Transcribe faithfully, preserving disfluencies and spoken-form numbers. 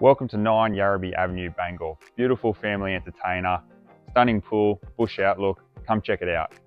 Welcome to nine Yarrabee Avenue, Bangor. Beautiful family entertainer, stunning pool, bush outlook. Come check it out.